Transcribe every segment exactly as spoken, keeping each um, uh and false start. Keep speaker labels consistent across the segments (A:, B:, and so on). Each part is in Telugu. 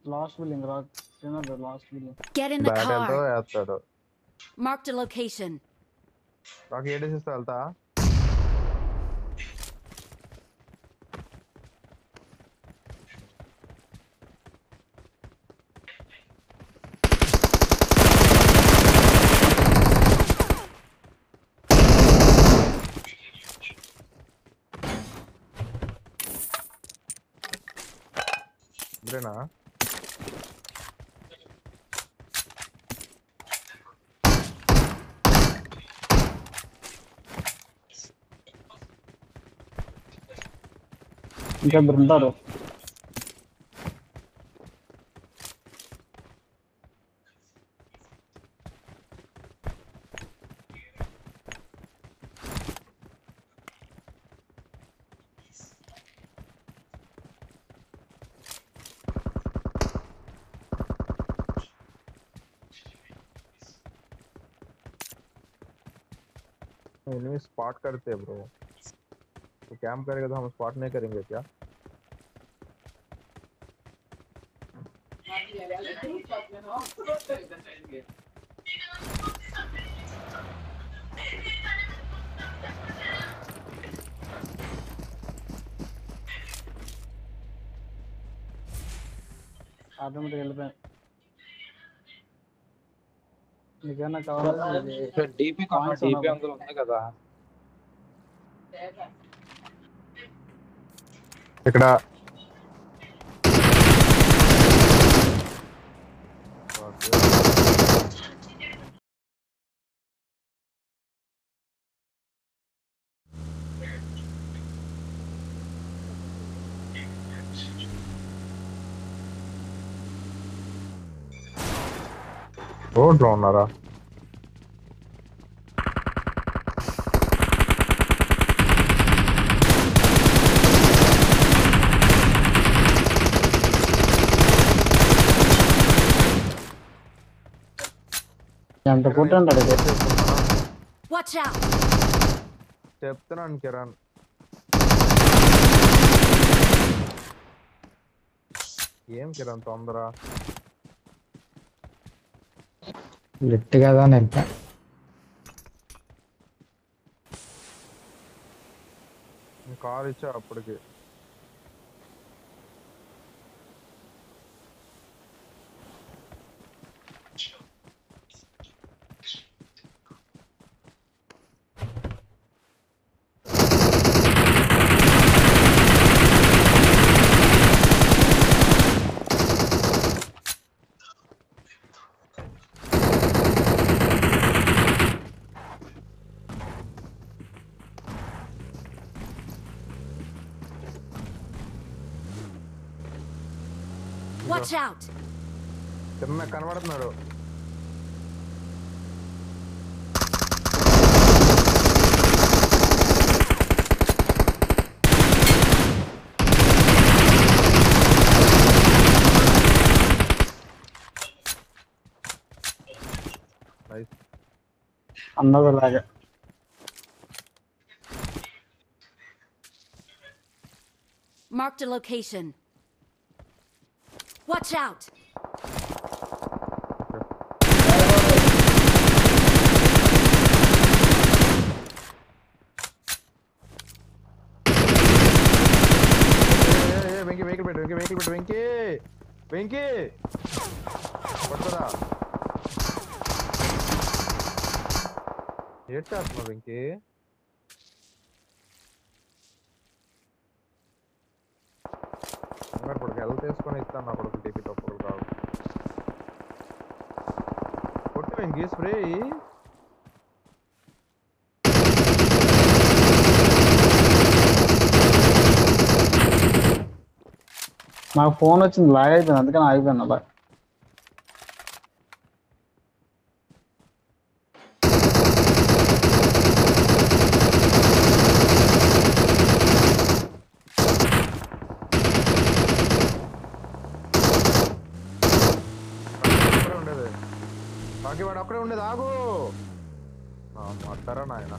A: లాస్ట్ బిల్డింగ్ రా చిన్నది last building.
B: Get in the
C: bat
B: car.
C: వెళ్తా వేస్తాడు.
B: Marked a location.
C: నాకు ఏడేసి ఇస్తా వెళ్తా. ఇదేనా
A: ఇంకా ఇద్దరు ఉంటారు.
C: एनिमी स्पॉट करते हैं ब्रो, तो कैंप करेगा तो हम स्पॉट नहीं करेंगे क्या?
A: ఆటోమేటిక్ వెళ్ళిపోయాను. నీకన్నా కావాలి
D: డీపీ కావాలి. డీపీ అందులో ఉంది కదా
C: ఇక్కడ రోడ్ లో ఉన్నారా?
A: ఎంత కొట్టాడు.
B: Watch out.
C: చెప్తున్నాను కిరణ్, ఏం కిరణ్ తొందర
E: లిఫ్ట్ కదా ఎంత
C: కార్ ఇచ్చా అప్పటికి.
B: Watch out.
C: కింద కనబడుతున్నారు.
A: అన్నదలాగా
B: Marked a location. Watch out.
C: Venky vehicle పెట్టు, వెంకీ వెహికల్ పెట్టు, వెంకీ వెంకీ పడుతుందా? ఏం చేస్తున్నావు వెంకీ? కొడుకు హెల్త్ వేసుకొని ఇస్తాను నా కొడుకు టికెట్ ఒప్పుడు కాదు. కొట్టు వెంకీ స్ప్రే.
A: నాకు ఫోన్ వచ్చింది, లాగ్ అయిపోయింది, అందుకని ఆగిపోయాను అలా.
C: బాకీ వాడు అక్కడే ఉండేది, ఆగు మాట్లారా నాయన.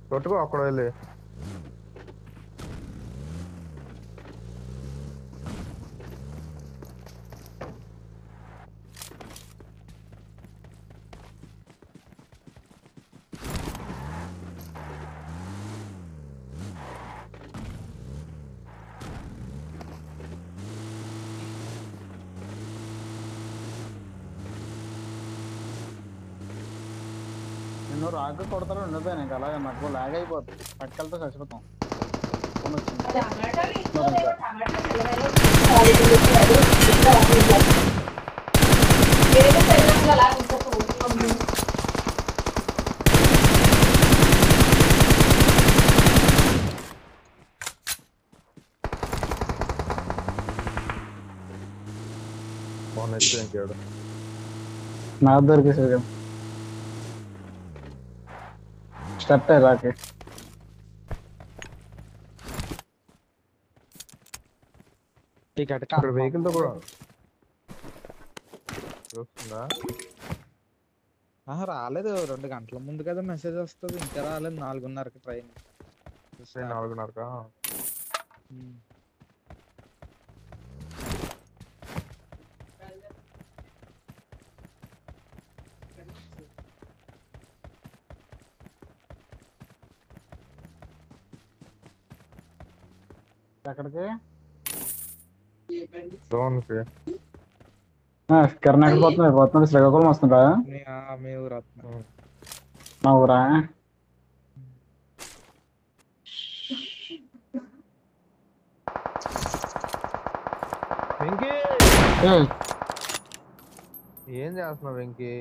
C: కొట్టుకో అక్కడ వెళ్ళి.
A: నిన్ను రాక కొడతారు ఉండదు నీకు అలాగే నాకు లాగ్ అయిపోతుంది పట్టుకెళ్తే చచ్చిపోతాం ఫోన్ వచ్చింది
C: ఫోన్ వచ్చి ఇంకేడు
A: నా దొరికేసాడు కదా స్టెప్ రాకే
E: టికెట్
C: ఇక్కడ వెహికల్ తో కూడా వస్తుందా?
E: ఆహా రాలేదు, రెండు గంటల ముందు కదా మెసేజ్ వస్తుంది, ఇంకా రాలేదు. నాలుగున్నరకి ట్రైన్.
C: ట్రైన్ నాలుగున్నరకా?
A: ఎక్కడికి
C: జోన్కి
A: కర్ణాటక పోతున్నా పోతున్నా శ్రీకాకుళం వస్తుందా
E: మీ ఊరు వస్తున్నా.
A: మా ఊరా
C: వెంకీ
A: ఏయ్,
C: ఏం చేస్తున్నావు వెంకీ?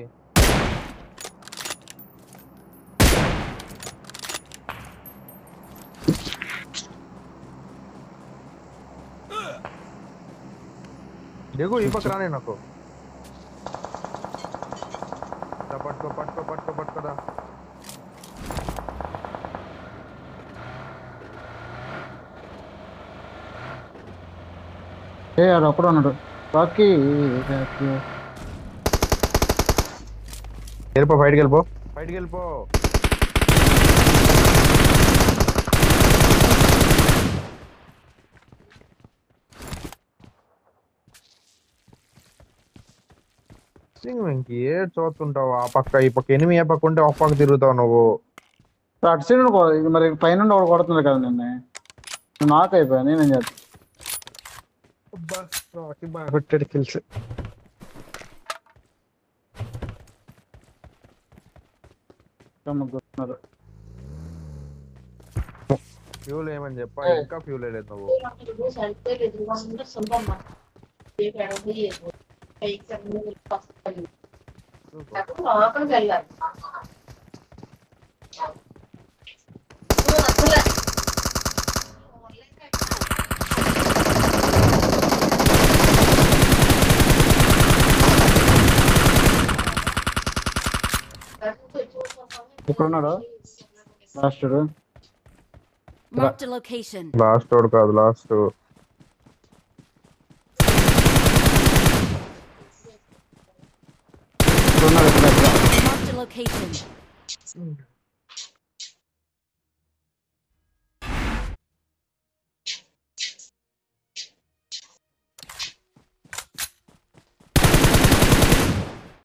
C: దిగు ఈ పక్క రానే నాకు. దా, పట్టుకో పట్టుకో పట్టుకో పట్టుకోదా.
A: ఏ ఆడు ఒక్కడు ఉన్నాడు రాకీ
C: వెళ్ళిపో, బయటికి వెళ్ళిపో, బయటికి వెళ్ళిపో. వెంకీ ఏ చూస్తుంటావు? ఆ పక్క ఈ పక్క ఎనిమిది ఏ పక్క ఉంటే ఒక పక్క తిరుగుతావు నువ్వు.
A: అటు సైడ్ నుండి కొ- ఇది మరి పైన ఒకడు కొడుతున్నాడు కదా నిన్ను నాకు అయిపోయా నేనేం చేస్తాను
E: బాగా కొట్టాడు తెలుసు.
A: ముగ్గురు
C: ఫ్యూల్ ఏమని చెప్పా? ఇంకా ఫ్యూల్ వేయలేదు నువ్వు.
A: ఇక్కడ ఉన్నాడు last
B: Marked a location.
C: Last road కాదు, లాస్ట్
A: ఇక్కడ ఉన్నాడు ఇక్కడ
B: Marked a location.